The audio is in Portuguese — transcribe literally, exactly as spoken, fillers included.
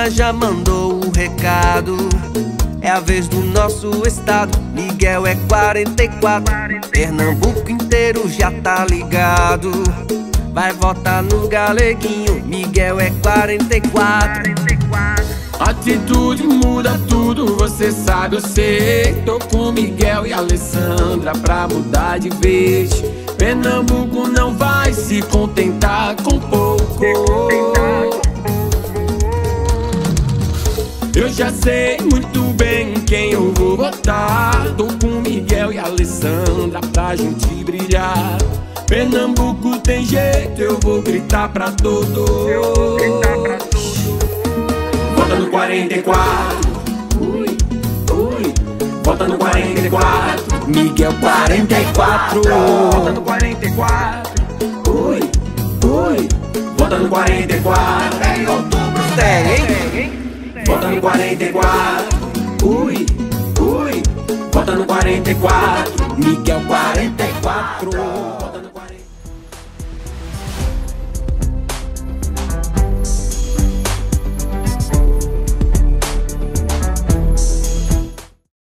Lula já mandou o recado. É a vez do nosso estado. Miguel é quarenta e quatro. Pernambuco inteiro já tá ligado. Vai votar no Galeguinho. Miguel é quarenta e quatro. Atitude muda tudo, você sabe, eu sei. Tô com Miguel e Alessandra pra mudar de vez. Pernambuco não vai se contentar com pouco. Eu já sei muito bem quem eu vou votar. Tô com Miguel e Alessandra pra gente brilhar. Pernambuco tem jeito, eu vou gritar pra todos. Vota no quarenta e quatro. Ui, ui. Vota no quarenta e quatro. Miguel quarenta e quatro. Vota no quarenta e quatro. Ui, ui. Vota no quarenta e quatro. Em outubro tem, hein? Vota no quarenta e quatro. Ui, ui. Vota no quarenta e quatro. Miguel quarenta e quatro.